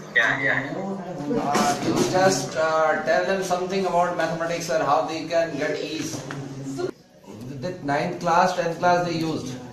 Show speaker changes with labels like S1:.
S1: Yeah.
S2: You just tell them something about mathematics or how they can get ease. The ninth class, 10th class they used.